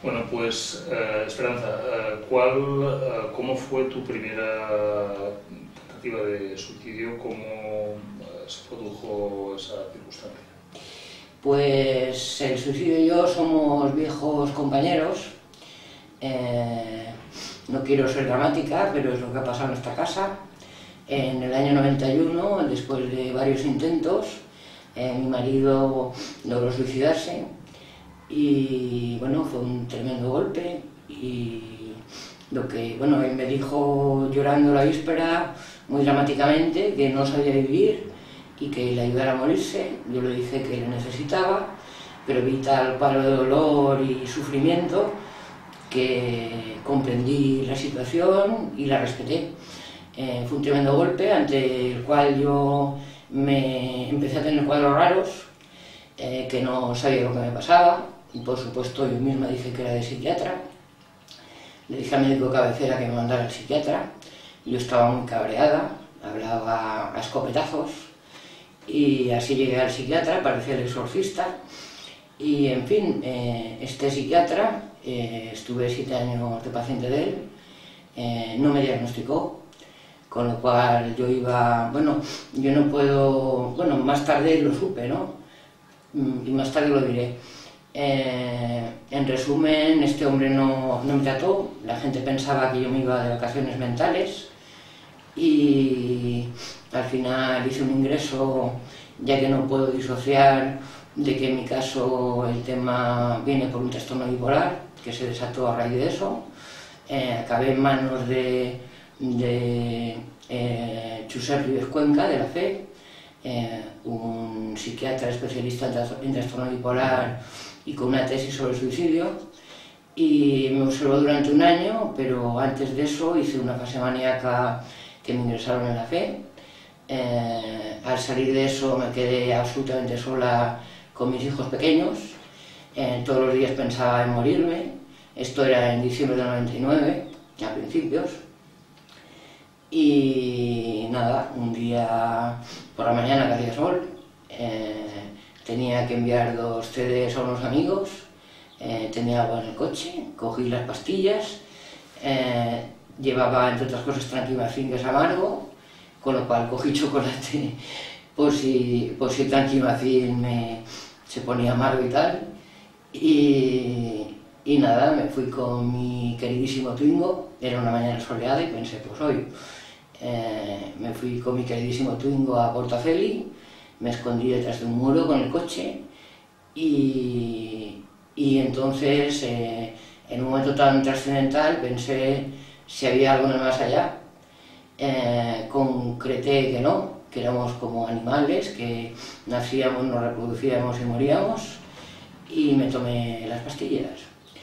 Bueno, pues Esperanza, ¿cómo fue tu primera tentativa de suicidio? ¿Cómo se produjo esa circunstancia? Pues el suicidio y yo somos viejos compañeros. No quiero ser dramática, pero es lo que ha pasado en esta casa. En el año 91, después de varios intentos, mi marido logró suicidarse y bueno, fue un tremendo golpe. Y él me dijo llorando la víspera, muy dramáticamente, que no sabía vivir y que le ayudara a morirse. Yo le dije que le necesitaba, pero vi tal palo de dolor y sufrimiento que comprendí la situación y la respeté. Fue un tremendo golpe ante el cual yo me empecé a tener cuadros raros, que no sabía lo que me pasaba, y por supuesto yo misma dije que era de psiquiatra. Le dije al médico de cabecera que me mandara al psiquiatra. Yo estaba muy cabreada, hablaba a escopetazos, y así llegué al psiquiatra, parecía el exorcista. Y en fin, este psiquiatra, estuve 7 años de paciente de él, no me diagnosticó, con lo cual yo no puedo, más tarde lo supe, ¿no? Y más tarde lo diré. En resumen, este hombre no me trató, la gente pensaba que yo me iba de vacaciones mentales y al final hice un ingreso, ya que no puedo disociar de que en mi caso el tema viene por un trastorno bipolar que se desató a raíz de eso. Acabé en manos de Josep Ribes Cuenca, de la FE, un psiquiatra especialista en trastorno bipolar y con una tesis sobre suicidio, y me observó durante un año, pero antes de eso hice una fase maníaca que me ingresaron en la FE. Al salir de eso me quedé absolutamente sola con mis hijos pequeños. Todos los días pensaba en morirme. Esto era en diciembre del 99, a principios. Y nada, un día por la mañana que hacía sol, tenía que enviar 2 CDs a unos amigos, tenía agua en el coche, cogí las pastillas, llevaba entre otras cosas Tranquimacin, que es amargo, con lo cual cogí chocolate por si Tranquimacin se ponía amargo y tal. Y nada, me fui con mi queridísimo Twingo, era una mañana soleada y pensé, pues hoy. Me fui con mi queridísimo Twingo a Portafeli, me escondí detrás de un muro con el coche y entonces, en un momento tan trascendental, pensé si había algo en el más allá. Concreté que no, que éramos como animales, que nacíamos, nos reproducíamos y moríamos, y me tomé las pastillas.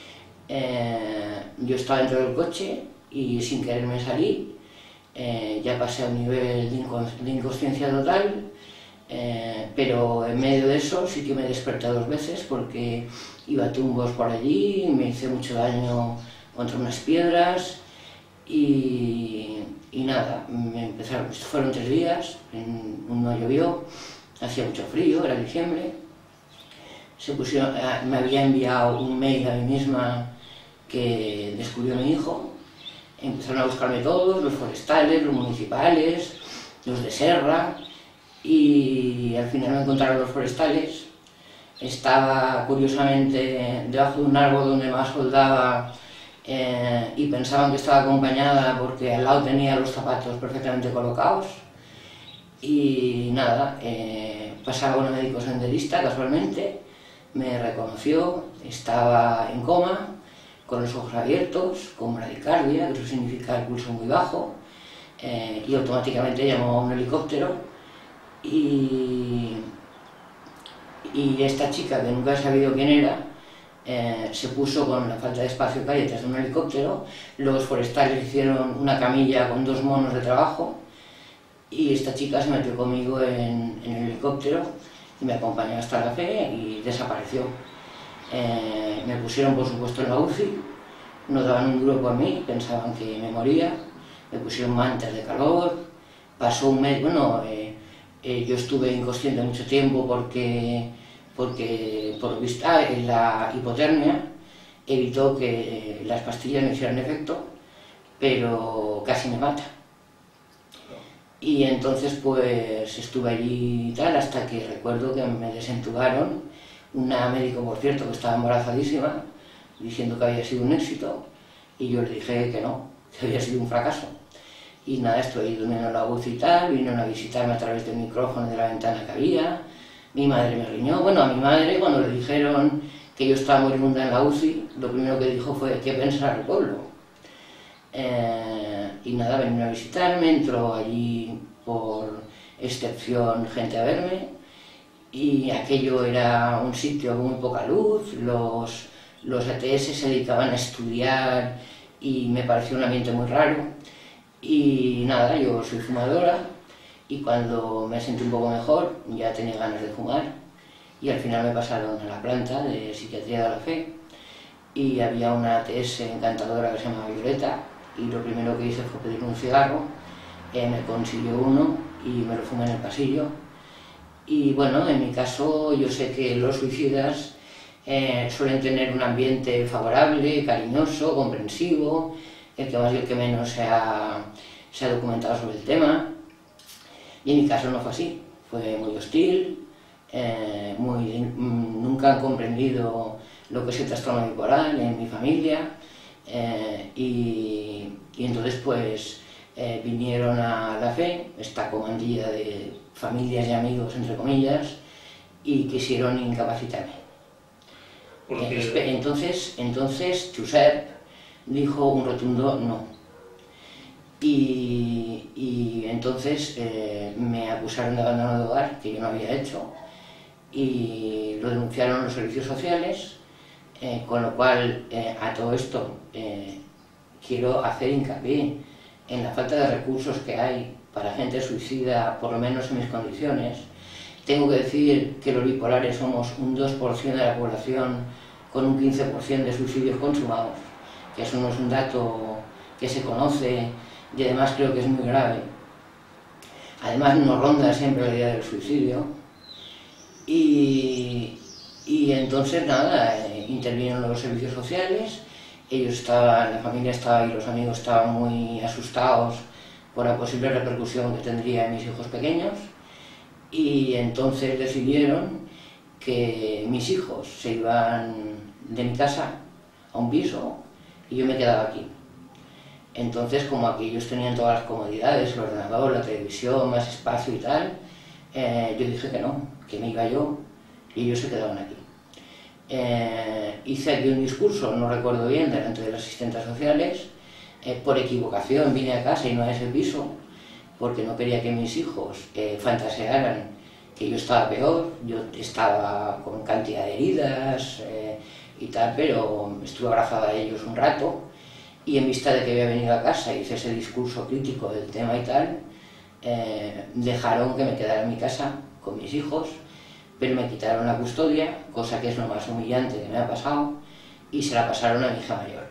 Yo estaba dentro del coche y sin querer me salí. Ya pasé a un nivel de inconsciencia total, pero en medio de eso sí que me desperté 2 veces porque iba a tumbos por allí, me hice mucho daño contra unas piedras y nada, fueron 3 días, no llovió, hacía mucho frío, era diciembre. Me había enviado un mail a mí misma que descubrió mi hijo. Empezaron a buscarme todos, los forestales, los municipales, los de Serra, y al final me encontraron los forestales. Estaba curiosamente debajo de un árbol donde más soldaba, y pensaban que estaba acompañada porque al lado tenía los zapatos perfectamente colocados. Y nada, pasaba una médico senderista casualmente, me reconoció, estaba en coma, con los ojos abiertos, con bradicardia, que eso significa el pulso muy bajo, y automáticamente llamó a un helicóptero. Y esta chica, que nunca he sabido quién era, se puso con la falta de espacio que hay detrás de un helicóptero. Los forestales hicieron una camilla con 2 monos de trabajo, y esta chica se metió conmigo en el helicóptero y me acompañó hasta la FE y desapareció. Me pusieron por supuesto en la UCI, no daban un duro por mí, pensaban que me moría, me pusieron mantas de calor, pasó un mes, yo estuve inconsciente mucho tiempo porque por vista la hipotermia, evitó que las pastillas me hicieran efecto, pero casi me mata. Y entonces pues estuve allí y tal, hasta que recuerdo que me desentubaron, una médico por cierto que estaba embarazadísima, diciendo que había sido un éxito, y yo le dije que no, que había sido un fracaso. Y nada, estuve ahí durmiendo en la UCI y tal, vinieron a visitarme a través del micrófono de la ventana que había, mi madre me riñó. Bueno, a mi madre cuando le dijeron que yo estaba moribunda en la UCI, lo primero que dijo fue: ¿qué pensará el pueblo? Y nada, vinieron a visitarme, entró allí por excepción gente a verme, y aquello era un sitio con muy poca luz, los ETS se dedicaban a estudiar y me pareció un ambiente muy raro. Y nada, yo soy fumadora, y cuando me sentí un poco mejor ya tenía ganas de fumar, y al final me pasaron a la planta de Psiquiatría de la Fe, y había una ATS encantadora que se llama Violeta, y lo primero que hice fue pedir un cigarro, me consiguió uno y me lo fumé en el pasillo. Y bueno, en mi caso yo sé que los suicidas suelen tener un ambiente favorable, cariñoso, comprensivo, el que más y el que menos se ha documentado sobre el tema. Y en mi caso no fue así, fue muy hostil, nunca han comprendido lo que es el trastorno bipolar en mi familia, y entonces pues vinieron a la Fe, esta comandilla de familias y amigos, entre comillas, y quisieron incapacitarme. Entonces Josep dijo un rotundo no. Y entonces me acusaron de abandono de hogar, que yo no había hecho, y lo denunciaron los servicios sociales, con lo cual a todo esto quiero hacer hincapié en la falta de recursos que hay para gente suicida, por lo menos en mis condiciones. Tengo que decir que los bipolares somos un 2% de la población con un 15% de suicidios consumados, que eso no es un dato que se conoce, y además creo que es muy grave. Además nos ronda siempre la idea del suicidio, y entonces nada, intervinieron los servicios sociales, ellos estaban, la familia estaba y los amigos estaban muy asustados por la posible repercusión que tendría en mis hijos pequeños, y entonces decidieron que mis hijos se iban de mi casa a un piso y yo me quedaba aquí. Entonces, como aquí ellos tenían todas las comodidades, el ordenador, la televisión, más espacio y tal, yo dije que no, que me iba yo y ellos se quedaban aquí. Hice aquí un discurso, no recuerdo bien, delante de las asistentes sociales, por equivocación vine a casa y no a ese piso, porque no quería que mis hijos fantasearan que yo estaba peor. Yo estaba con cantidad de heridas y tal, pero estuve abrazada a ellos un rato, y en vista de que había venido a casa y hice ese discurso crítico del tema y tal, dejaron que me quedara en mi casa con mis hijos, pero me quitaron la custodia, cosa que es lo más humillante que me ha pasado, y se la pasaron a mi hija mayor.